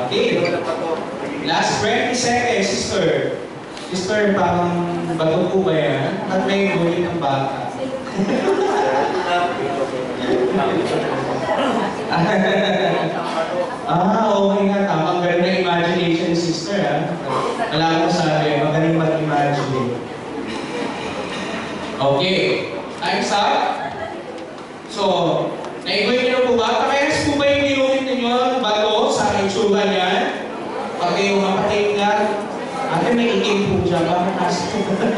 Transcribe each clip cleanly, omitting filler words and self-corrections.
Okay. Last 20 seconds, sister. Sister, parang bato po ba yan? At may gulit ng bata. Okay nga. Tamang galing na imagination, sister. Wala ko sabi. Magaling mag-imagine. Okay. Time's up. So, naiguin niyo po ba? Parehas po ba yung nilumin ninyo bato sa itsura niyan? Pag yung mapatid nga, ate may iking po dyan. Bakit nasa?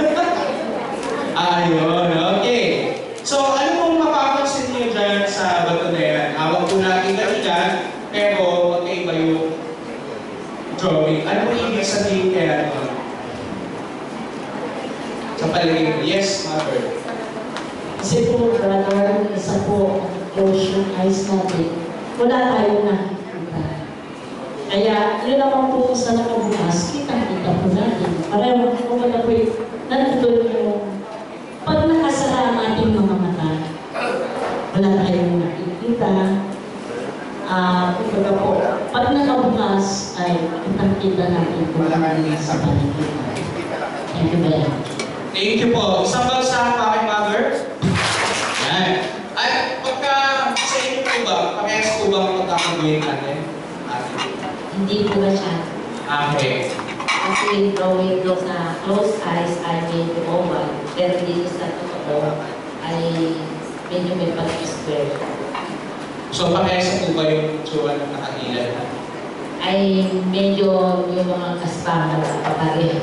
Ayun, okay. So, ano pong mapapansin niyo dyan sa bato na yan? Hawak po natin kanina, pero magkaiba yung drawing. Ano po ibig sabihin kaya ito? Sa palagay mo. Yes, mother. Kasi po, brother, isa po, close yung eyes natin. Wala tayong nakikita. Kaya, yun naman po sa nakabukas, kita-kita po natin. Pareho po wala po yung nandun yung pag nakasara ang ating mga mata, wala tayong nakikita. Kumbaga po, pag nakabukas, ay kitang-kita natin po sa paligid. Thank you very much. Thank you po. Isang bagsahan pa kay mother. Yan. At pagka sa inyo po ba, parehas po ba ang pagkakagawin natin? Hindi po ba siya? Okay. Kasi yung drawing ko sa closed eyes ay medyo oval, pero dito sa totoo ay medyo may pag-square. So parehas po ba yung tsura ng nakailan? Ay medyo yung mga kasama sa papareho.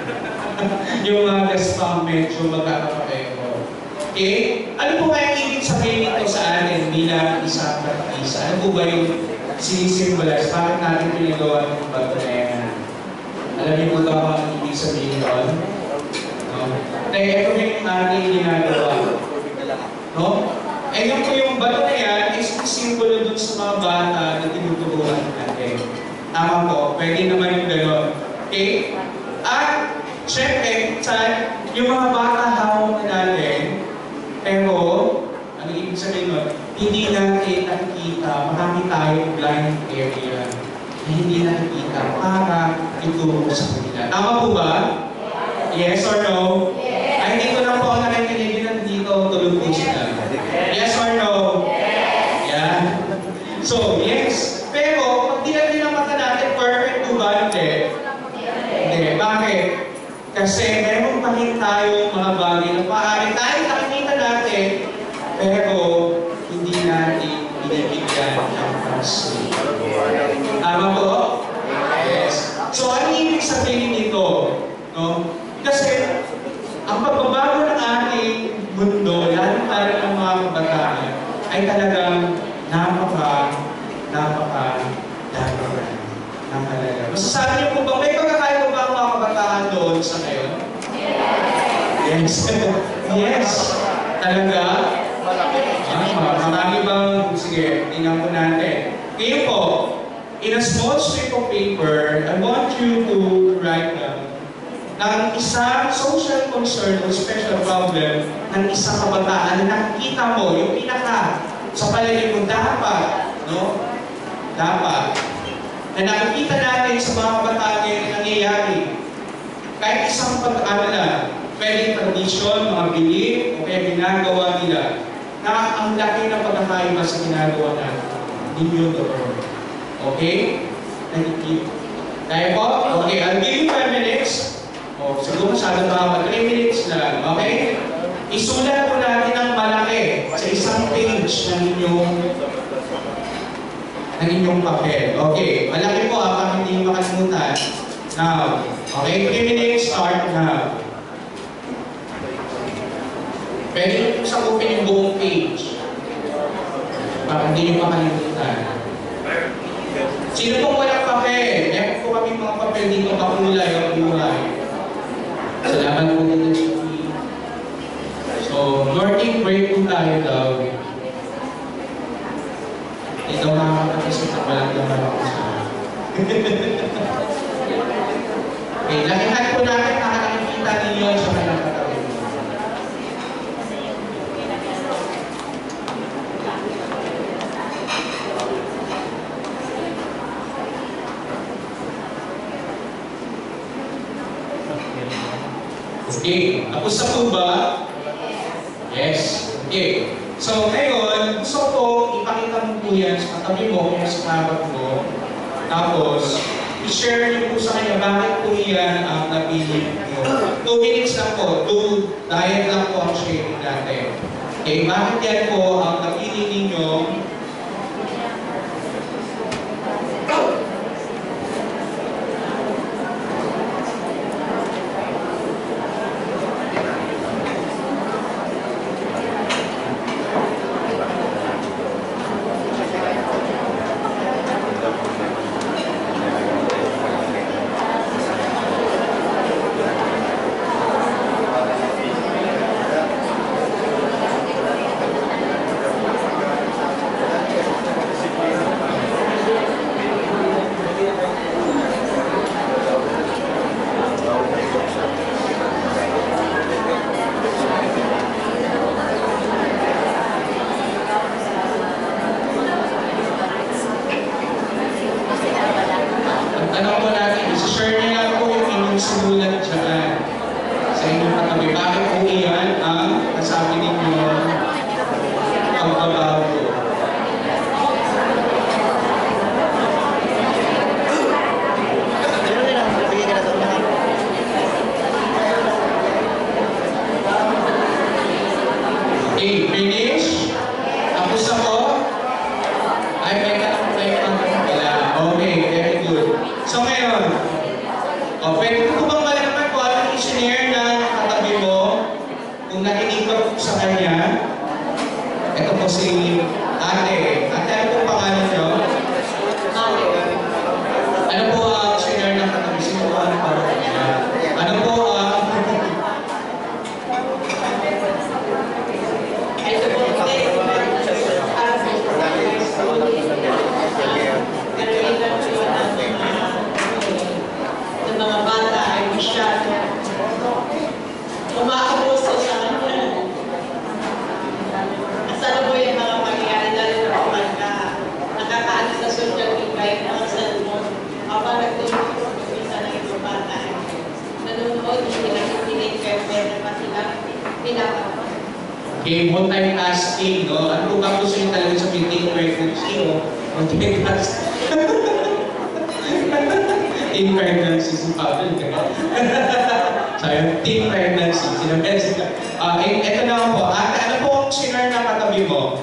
Yung mga gaspang medyo magkakapareho. Okay? Ano po kaya ibig sabihin nito sa atin bilang isang isa? Ano po ba yung sinisimbolize? Bakit natin pinagawa ng bato na yan? Alam niyo po ba ang ibig sabihin doon? No? Dahil ito yung ating ginagawa. No? Eh yun po yung bato na yan ay simbolo dun sa mga bata na tinuturuan natin. Tama po, pwede naman yung gano'n. Okay? At siyempre, yung mga bata hawak na natin, pero, ano ibig sabihin nun? Hindi natin nakikita, marami tayong blind area na hindi nakikita para ituro sa kanila. Tama po ba? Yes or no? Yes. Ay, dito lang po ako nakikinig na dito, tulog po sila. Yes or no? Yes. Yeah. So, yes. Pero, pag din ang mata natin, perfect po ba? Hindi. Hindi. Bakit? Kasi meron pa rin tayong mga bagay na maaari tayo nakikita natin, pero hindi natin binibigyan ng pansin. Tama po? Yes. So, ano ibig sabihin nito? No? Kasi, ang pagbabago ng ating mundo, lalo tayo ng mga kabataan, ay talagang napaka-halaga. Masasabi niyo po ba, may pagkakaya ba ang mga kabataan doon sa ngayon? Yes. Yes. Talaga? Marami bang, sige, tingnan po natin. Ngayon po, in a small strip of paper, I want you to write down na isang social concern o special problem ng isang kabataan na nakikita mo, yung pinaka sa palagay mo dapat, no? Dapat. Na nakikita natin sa mga kabataan ngayon na nangyayari. Kahit isang pag-aalala, pwedeng tradisyon, mga belief, o kaya ginagawa nila, na ang laki ng pagkakaiba sa ginagawa natin. Ninyo doon. Okay? Nagigip. Kaya po? Okay, I'll give you 5 minutes. O, siguro masyado ba? 3 minutes na lang. Okay? Isulat po natin ang malaki sa isang page ng inyong papel. Okay, malaki po para hindi makalimutan. Now, okay, 3 minutes, start now. Pwede nyo po sakupin yung buong page para hindi nyo makalimutan. Sino pong walang papel? Meron po kami mga papel dito, kakulay o kulay. Salamat po dito, Chicky. So, Nordic break po tayo daw. Ito makakapatisip na walang naman ako sa okay, lakihan po natin nakakakita ninyo sa kanyang katawin. Okay. Tapos na po ba? Yes. Okay. So, ngayon, gusto ko ipakita mo po yan sa katabi mo, kung sa kabat mo. Tapos, i-share niyo po sa kanya bakit po yan ang napili niyo. 2 minutes lang po. Dahil lang po ang sharing natin. Okay, bakit yan po ang napili ninyo? Ano po natin, isi-share niyo lang po yung inyong sinulat dyan sa inyong katabi. Bakit po iyan ang nasabi ninyo pagbabago? Okay, finish? Tapos ako? Ay, may tanong pala. Okay, very good. So ngayon, pwede ko bang malaman kung anong i-share na katabi mo? Kung nakinig ka po sa kanya, ito po si ate. Ate, ano po pangalan niyo? Ano po ang share na katabi? Sino po ang parang niya? Ano po ang... Ng mga bata ay masyado umaabuso sa kanya. Asala mo yung mga pangyayari lalo na kapag nakakaano sa social media ng mga cellphone. Kapag nagtulong-tulong ng ibang bata ay nanonood, hindi lang hindi kayo pwede pa sila pinapagawa. Okay, multitasking, no? Ano po ba gusto niyo talaga sa meeting pregnancy, no? Multitasking. Teen pregnancy si Pablo, gano'n. Sabi, teen pregnancy, sinabi sila. Ito na po, ate, ano po ang sinare na katabi mo?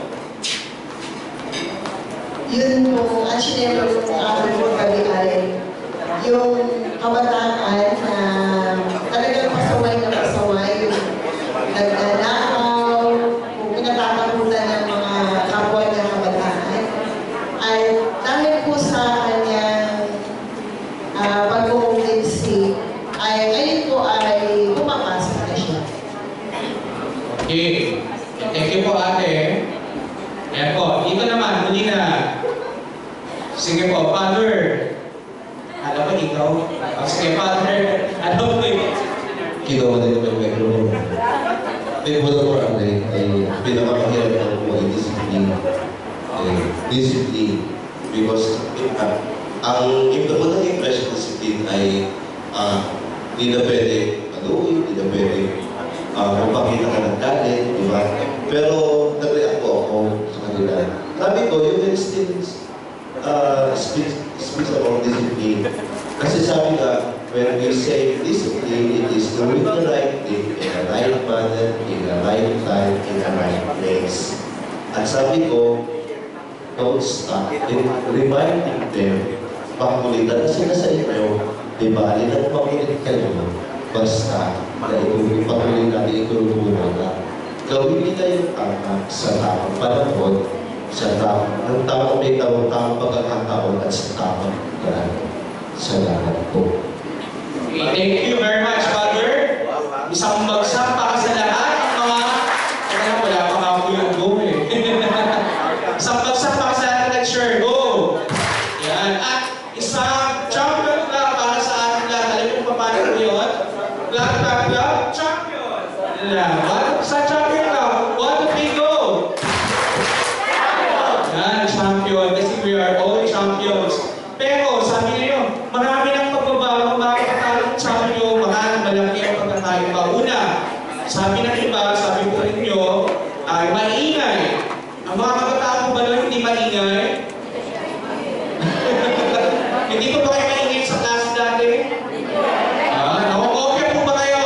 Yun po, ang sinero yung akin po gabi ay yung kabataan na talagang pasaway na pasaway, yung nagnanakaw, kung pinatatakutan ng mga kapwa niya kabataan, ay dahil po sa kanyang pag-uumlinsi, ay ngayon po ay pumapasok na siya. Okay. Thank you po, ate. Ayan po, dito naman, muli na. Sige po, Father. Alam mo, ikaw. Sige, Father. Ano po yun? Ginawa na yung microphone. May mula po ay pinakamahirap po ay discipline. Discipline. Because ang importante ng impression discipline ay hindi na pwede maluwi, hindi na pwede magpakita ka ng galit, di ba? Pero nag-react po ako sa kanila. Sabi ko, you can still speak about discipline. Kasi sabi nga, when we say discipline, it is doing the right thing in the right manner, in the right time, in the right place. At sabi ko, don't stop in reminding them, pakulitan na sila sa inyo, di ba? Alinang pakulit kayo, basta na pakulit natin itulungan na gawin nila yung tama sa tamang panahon, sa tamang may tamang pagkakataon at sa tamang paraan. Salamat po. Thank you very much, Father. Isang bagsak para sa lahat ng mga... Teka, wala pa nga po yung go eh. Isang bagsak para sa lahat ng lecture. Go! Yan. At isang champion na para sa ating lahat. Alam mo kung paano po yun? Clap, clap, clap. Champion! Sa champion ka. 1, 2, 3, go! Yan, champion. Kasi we are all champions. Pero sabi niyo, marami ng pagbabago, bakit ang champion, malaki ang pagkakaiba. Una, ay maingay. Ang mga kabataan po ba nun hindi maingay? Hindi po ba kayo maingay sa klase dati? Nakokopya po ba kayo?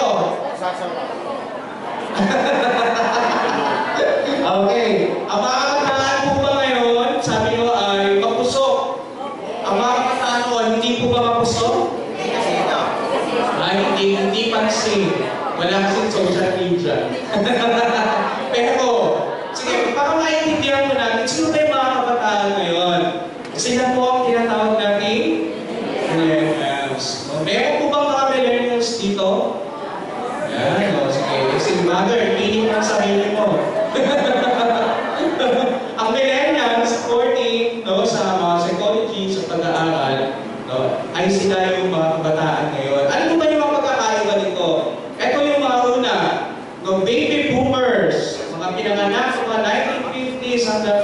Okay. Ang mga kabataan po ba ngayon, sabi ko ay mapusok. Ang mga kabataan ko, hindi po ba mapusok? Ay, hindi pansin. Wala kasing social media. Pero, sige, para maintindihan mo natin, sino ba yung mga kabataan ngayon? Sila po ang tinatawag natin millennials. Meron po bang mga millennials dito? Yan, sige. Si mother, piling ang sarili mo. Ang millennials, according sa mga psychology, sa pag-aaral, ay sila yung mga kabataan ngayon. Ano ba yung mga pagkakaiba nito? Ito yung mga una, baby boomers, mga pinanganak sa mga 1950s hanggang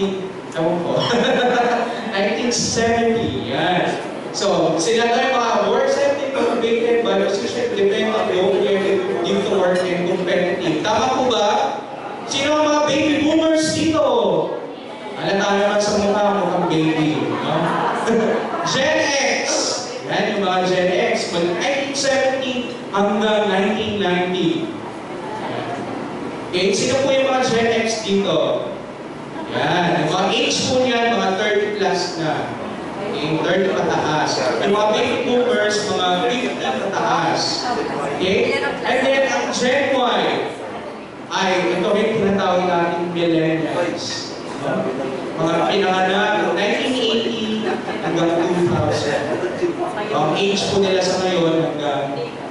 1970. Yan. So, sila tayo mga work-setting, motivated by position, dependent, oriented, due to work, and competitive. Tama po ba? Sino ang mga baby boomers dito? Alata naman sa mukha mo kang baby. No? Gen X. Yan yung mga Gen X. 1970 hanggang 1990. Okay, sino po yung mga Gen X dito? Yan. Yung mga age po niyan, mga 30 plus na. Okay, 30 pataas. Yung mga baby boomers, mga 50 pataas. Okay? And then, ang Gen Y, ay, ito rin tinatawag natin millennials. Mga pinanganak 1980 hanggang 2000. Ang age po nila sa ngayon hanggang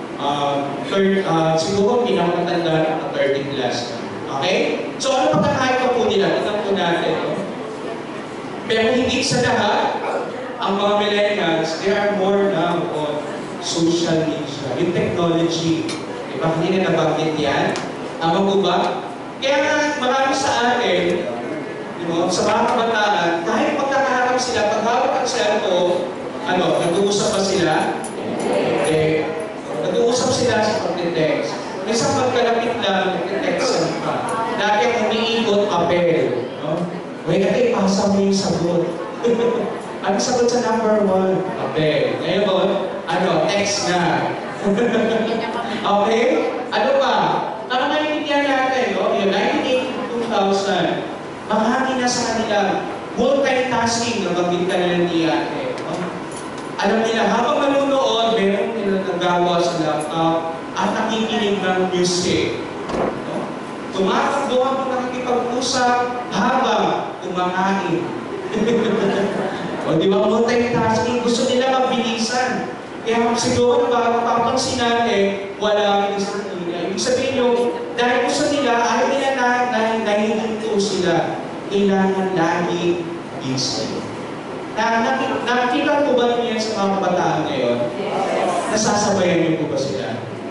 siguro pinakamatanda na 30 plus. Okay? So ano pagkakaiba po nila? Tignan po natin. Pero hindi sa lahat, ang mga millennials, they are more now on social media, yung technology. Diba? Hindi na nabanggit yan. Tama po ba? Kaya nga marami sa atin, sa mga kabataan, kahit magkakaharap sila, paghawak ang cellphone, nag-uusap pa sila? Okay. Nag-uusap sila sa pag-text. Minsan pagkalapit lang, nag-text pa. Dati ang umiikot, papel. Wait, ipasa mo yung sagot. Ano sagot sa number 1? Papel. Ngayon, text na. Okay? Ano pa? Para maintindihan natin, yung 1980-2000, mahangin na sa kanila, multitasking na magbig ka nila ni ate. Alam nila, habang manunood, meron nila nagagawa sa laptop at nakikinig ng music. Tumatakbo ang nakikipag-usap habang kumakain. Di ba, multitasking, gusto nila mabilisan. Kaya siguro bago papansin natin, wala ang disiplina. Ibig sabihin yung, dahil gusto nila, ayaw nila nahihinto sila. Kailangan lagi busy. Nakikita po ba niyo yan sa mga kabataan ngayon? Nasasabayan niyo po ba sila?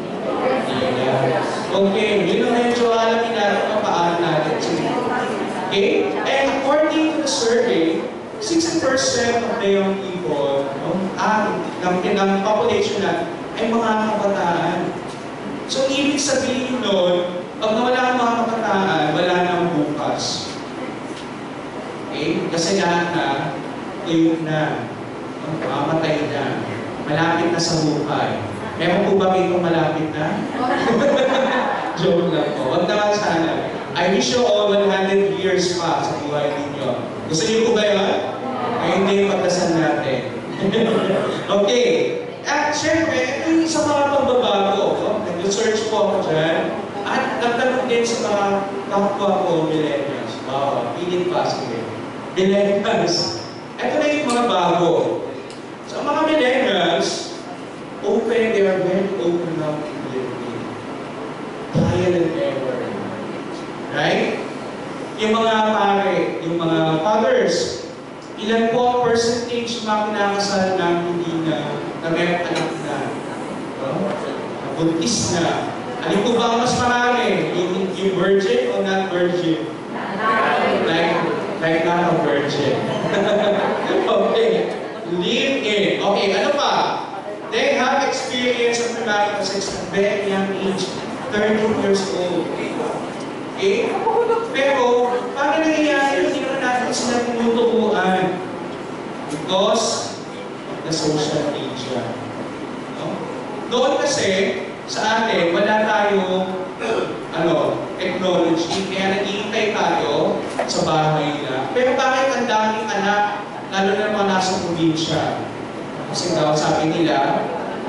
Okay, yun ang medyo alamin natin ang paano natin sila. Okay? And according to the survey, 60% of the young people, ng population natin, ay mga kabataan. So, ibig sabihin nun, pag nawala ang mga kabataan, wala nang bukas. Okay? Kasi lahat na, tuyok na, mamatay na, malapit na sa buhay. Meron po ba kayo malapit na? Joke lang po. Huwag naman sana. I wish you all 100 years pa sa buhay ninyo. Gusto niyo po ba yun? Ay, hindi yung pagdasal natin. Okay. At syempre, ito yung isa mga pagbabago. Nag-research po ako dyan. At nagtanong din sa mga kapwa ko, millennials. Wow, pilit pa sige. Millennials. Ito na yung mga bago. So, mga millennials, they are very open now to living. Trial and error. Right? Yung mga pare, yung mga fathers, ilan po ang percentage ng mga kinakasal na hindi na may anak na? Buntis na. Ano po ba ang mas marami? Yung virgin o not virgin? Like not a virgin. Okay. Live in. Okay, ano pa? They have experience of premarital sex at very young age, 13 years old. Okay? Pero because of the social media. No? Doon kasi, sa atin, wala tayong technology, kaya naghihintay tayo sa bahay nila. Pero bakit ang daming anak, lalo na mga nasa probinsya? Kasi daw sabi nila,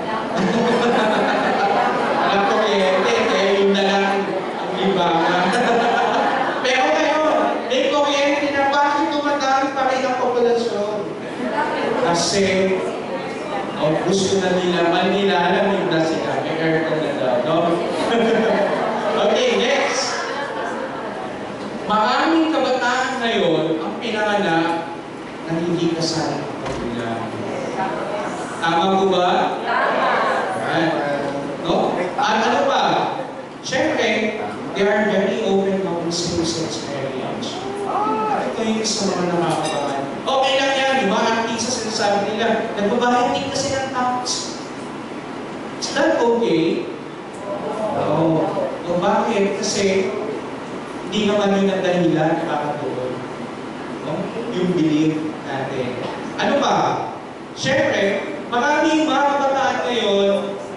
ang kuryente, kaya yung na lang ang libangan. Pero ngayon, may kuryente na bakit tumatawag pa rin ang populasyon? Kasi, gusto na nila, manilalamig na sila, may aircon na daw, no? Okay, next. Maraming kabataan ngayon ang pinanganak na hindi kasali ang pamilya. Tama po ba? Right. No? At ano ba? Siyempre, they are very open about same-sex marriage. Ito yung isa mga nakakabahan. Okay lang yan, di ba? Ang sa sinasabi nila, nagbabayad din kasi ng tax. Is that okay? No. O bakit? Kasi hindi naman yun ang dahilan nakakatuon. No? Yung belief natin. Ano ba? Siyempre, maraming mga kabataan ngayon,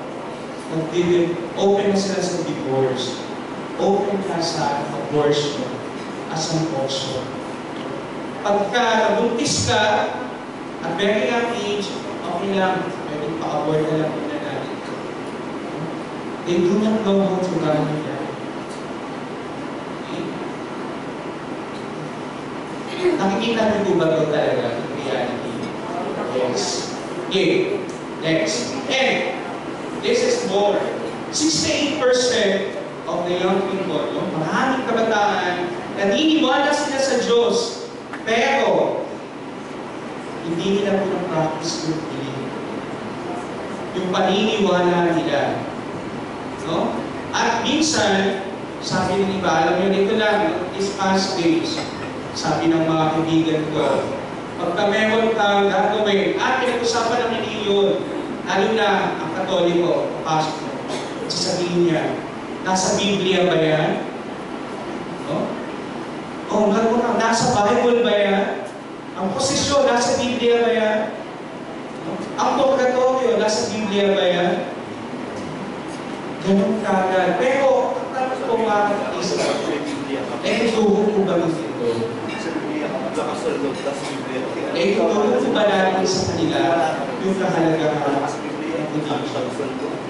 open na sila sa divorce. Open na sa abortion as an option. Pagka nabuntis ka, at very young age, okay lang, pwede pa-abort na lang muna natin. They do not know how to value that. Okay? Nakikita niyo po ba ito talaga in reality? Yes. Okay. Next. And, this is more. 68% of the young people, no? Maraming kabataan, naniniwala sila sa Diyos, pero hindi nila po na-practice yung belief. Yung paniniwala nila. No? At minsan, sabi ng iba, alam nyo dito lang, these past days, sabi ng mga kaibigan ko, pagka meron kang gagawin, pinag-usapan namin yun, lalo na ang Katoliko, papasok mo, sasabihin niya, nasa Biblia ba yan? No? O, nasa Bible ba yan? Ang posisyon, nasa Biblia ba yan? No? Ang purgatorio, nasa Biblia ba yan? Ganun kagad. Pero, ang tanong ko mga kapatid, tuho ko ba ito? Tuho ko ba natin sa kanila yung kahalagahan ng condition?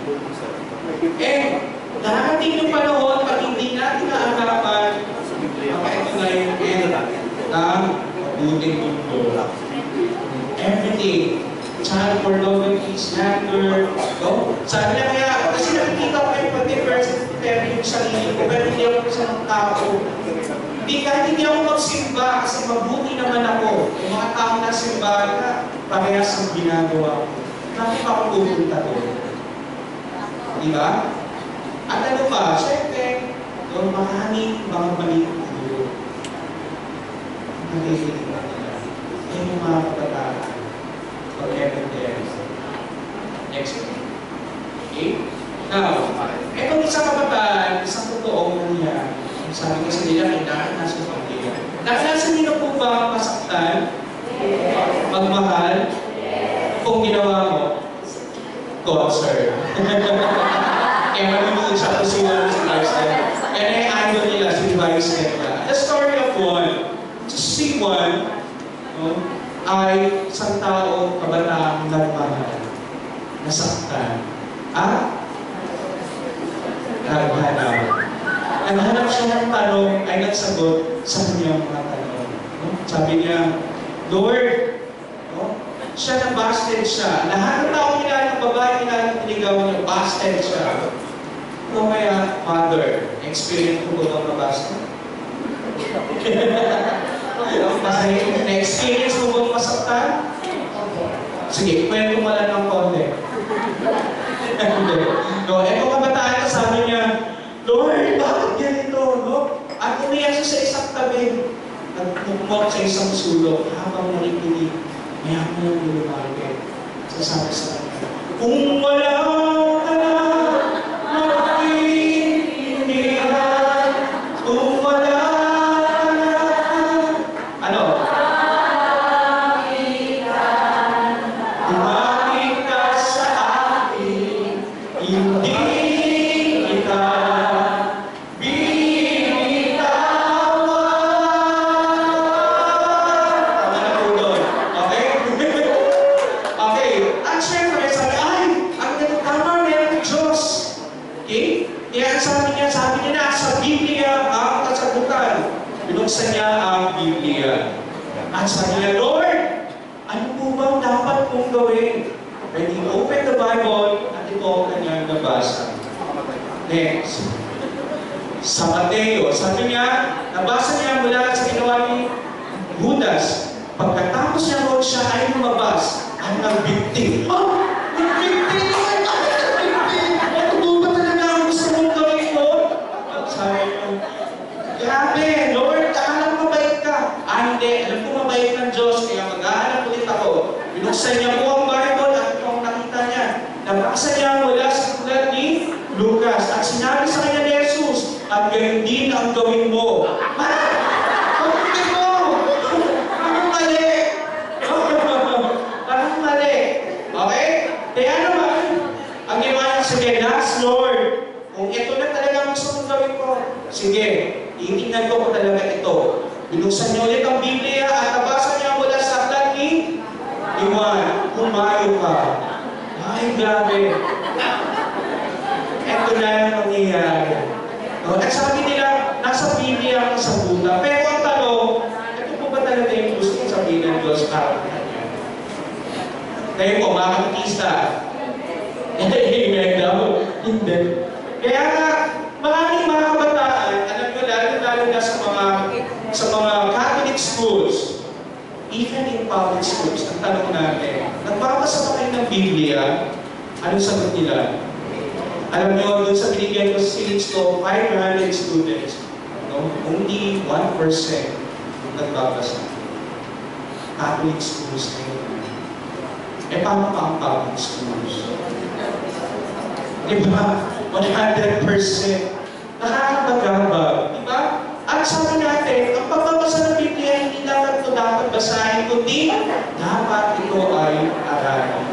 Darating yung panahon, pag hindi natin naarapan, ito na yung end ng mabuting mundo. Everything. Child pornography, slander, no? Sabi na kaya, kasi nakikita ko kayo pati person yung sarili ko, pero hindi ako sa mga tao. Kahit hindi ako magsimba, kasi mabuti naman ako. Yung mga tao na simba na parehas ang ginagawa ko. Bakit pa ako pupunta doon? Diba? At ano pa, siyempre, yung maraming mga maliit na guro. Nakikinig na nila. Yan yung mga kabataan. Whatever there is. Next one. Okay? Now, etong isang kabataan, isang totoong nangyari. Sabi kasi nila, kailangan nasa pamilya. Nakalasan nila po ba masaktan? Magmahal? Kung ginawa mo? God, sir. Kaya manunood siya kung sino si lifestyle. Kaya na-idol nila, si Vice nila. The story of one, to see one, ay isang tao, kabataang nagmahal, nasaktan, naghanap. Naghanap siya ng tanong, ay nagsagot sa kanyang mga tanong. Sabi niya, Lord, siya na busted siya. Lahat ng tao kilala ng babae, kilala ng tinigaw niya, busted siya. O kaya, Mother, experience ko ba ang mabusted? Na-experience mo bang masaktan? Sige, kwento mo lang ng konti. No, eto kabataan ka, sabi niya, Lord, bakit ganito? No? At umiyak siya sa isang tabi. Nagpumok sa isang sulok habang nakikinig. May ako yung lumapit. Sasabi sa kanya, kung wala ka na, magpipilihan. Kung wala ka na, ano? binuksan niya ang Biblia. At sabi niya, Lord, ano po bang dapat kong gawin? When he opened the Bible, at ito ang kanyang nabasa. Next. Sa Mateo, sabi niya, nabasa niya mula sa ginawa ni Judas. Pagkatapos niya roon, siya ay lumabas at nagbigti. Oh! Nagbigti! Lord! Bakit nagbigti? Ano po ba talaga ang gusto mong gawin, Lord? At sabi niya, grabe, Lord, alam ko mabait ka. Hindi, alam ko mabait ng Diyos, kaya mag-aanap ulit ako. Binuksan niya po ang Bible at ito ang nakita niya. Nabasa niya mula sa sulat ni Lucas at sinabi sa kanya ni Jesus, at gayon din ang gawin mo. Pagpapit mo! Parang mali! Parang mali! Okay? Kaya naman, ang ginawa niya, sige, last Lord, kung ito na talaga ang gusto mong gawin ko, sige, itingnan ko talaga ito. Binuksan niya ulit ang Biblia at nabasa niya mula sa aklat ni Juan, humayo ka. Ay, grabe. Ito na yung nangyayari. No? At sabi nila, nasa Biblia ang sabuta. Pero ang tanong, ito po ba talaga yung gusto kong sabihin ng Diyos para kanya? Ngayon po, mga kapitista. Amen daw. Hindi. Kaya nga, maraming mga kabataan, alam nyo, lalo na sa mga Catholic schools, even in public schools, ang tanong natin, nagbabasa ba kayo ng Biblia? Anong sagot nila? Alam nyo, doon sa binigyan ko sa series ko, 500 students, no? Only 1% nagbabasa. Catholic schools ngayon. Eh, paano pa ang public schools? Diba? 100%. Nakakabagabag. Diba? At sabi natin, ang pagbabasa ng Biblia, hindi dapat ito dapat basahin, kundi dapat ito ay aralin.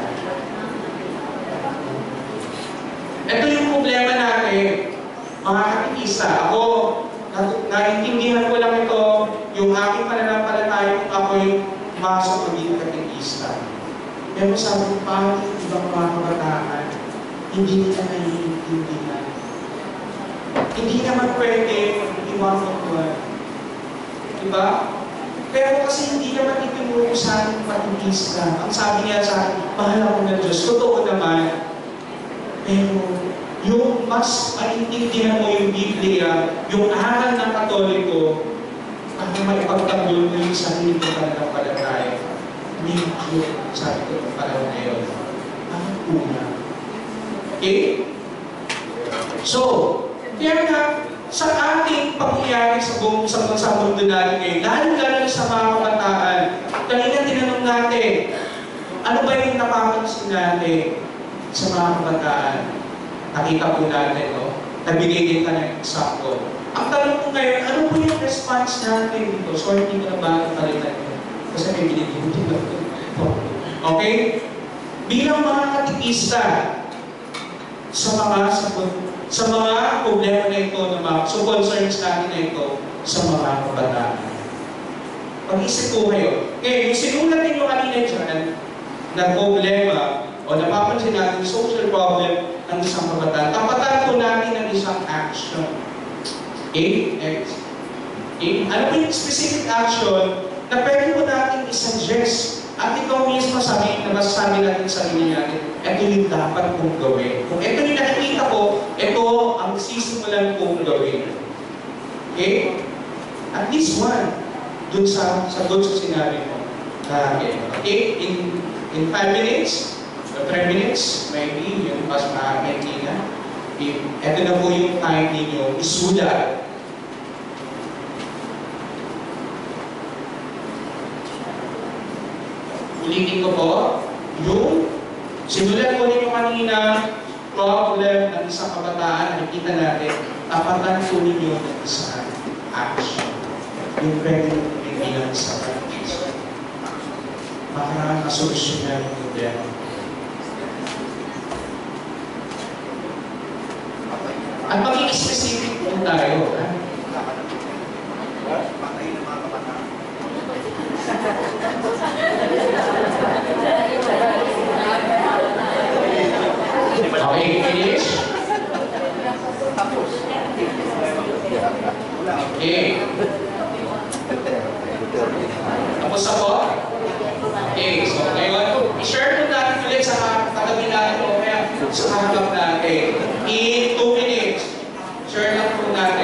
Ito yung problema natin, mga kapitista. Ako, naintindihan ko lang ito, yung aking pananampalataya kung ako'y masok maging kapitista. Pero sabi ko, paano yung ibang mga kabataan, hindi nila naiintindihan. Hindi naman pwede iwan-iwan. Diba? Pero kasi hindi naman itinuro sa ating kapitista. Ang sabi niya sa akin, mahal ako ng Diyos. Totoo naman. Pero yung mas maintindihan mo yung Biblia, yung aral ng Katoliko, para maipagtanggol mo yung sarili ko talagang palataya. Medyo, sabi ko ng panahon ngayon, ang una. Okay? So, kaya nga, sa ating pangyayari sa buong sa mundo natin ngayon, lalo sa mga kabataan, kanina tinanong natin, ano ba yung napapansin natin sa mga kabataan? Nakita po natin, no? Nabigay din ka ng eksakto. Ang tanong ko ngayon, ano po yung response natin dito? So, hindi ko na ba palitan nyo? Kasi may binigyan dito. Okay? Bilang mga katikista, sa mga problema na ito, so concerns natin na ito sa mga kabataan. Pag-isip po kayo. Ngayon, yung sinulat ninyo kanina dyan, na problema, o napapansin natin social problem ng isang kabataan, tapatan po natin ng isang action. Okay? Next. Okay? Ano po yung specific action na pwede po natin isuggest? At ikaw mismo masasabi natin sa sarili natin, ito yung dapat kong gawin. Kung ito yung nakikita ko, ito ang sisimulan kong gawin. Okay? At least one. Doon sa sinabi mo. Okay? In 5 minutes, 3 minutes, maybe, yung mas makakenti na. Ito na po yung time ninyo, isulat. Ulitin ko po, yung sinulat ko ninyo kanina, problem ng isang kabataan, nakikita natin, tapatan po ninyo ng isang action. Yung pwede bilang sa practice. Para masolusyonan yung problema. At maging specific po tayo. Okay, finish? Okay. Tapos na po? Okay, so ngayon, i-share po natin ulit sa katabi natin o kaya sa harap natin. In 2 minutes, share lang po natin.